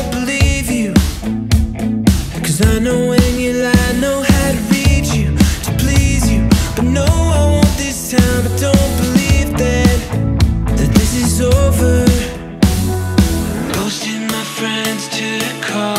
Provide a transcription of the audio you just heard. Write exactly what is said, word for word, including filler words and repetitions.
don't believe you, 'cause I know when you lie, I know how to read you, to please you. But no, I want this time, I don't believe that, that this is over. Posting my friends to the car,